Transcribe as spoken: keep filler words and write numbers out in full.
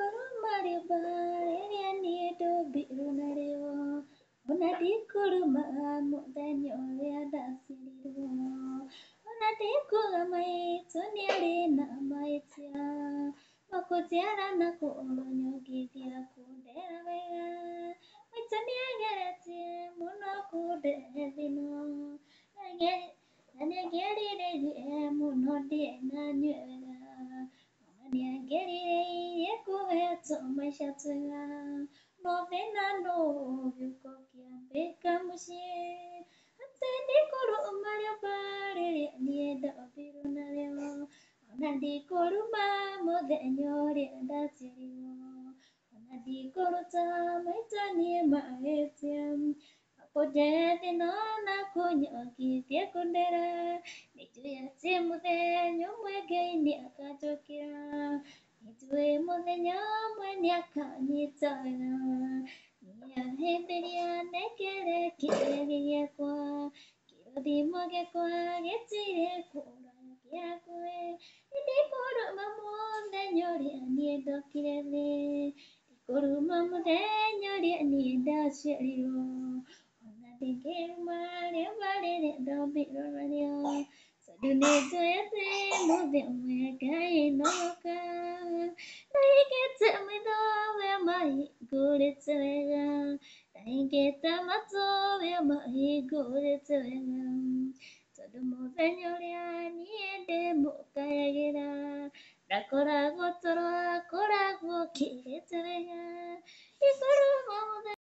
Mario Bari do Birunario, Unadi Kuruma, Mutanyoria Dasiro, Unadi Kuramai, Tonyarina, Maitia, Makotiara Nako, Nyogitia Kudera, Mitania Garati, Monaco de Vino, and I get it, Munodi, Nanya. Niangerie kuhetso maisha tena novena no yuko kiambeka mushie atende koro mario bare nienda obiru na leo onandi koro ma modenyo rienda tirio onandi koro ta maitani maetiam apojete no na kunyoki tie kundera nijuya timu de nyomwege ni akatokira nijue muthenya umwe niakanyitana niahĩmbĩria nekere kĩrĩa gĩakwa kĩrathimo gĩakwa gĩtirĩ kũra gĩakwe ndikũrũma mũthenya ũrĩa niĩ ndokire thĩ ndikũrũma mũthenya ũrĩa niĩ ndaciarirwo ona ndingĩrũma rĩũmba rĩrĩa ndombirwo narĩo tondũ nĩnjũĩ atĩ mũthenya ũmwe Ngai nogoka ndaigĩte maitho we mahingũrĩte wega ndaigĩte matũ we mahingũrĩte wega tondũ mũthenya ũrĩa niĩ ndĩmũkayagĩra ndakoragwo toro akoragwo kĩrĩte wega ndikũrũma mũthenya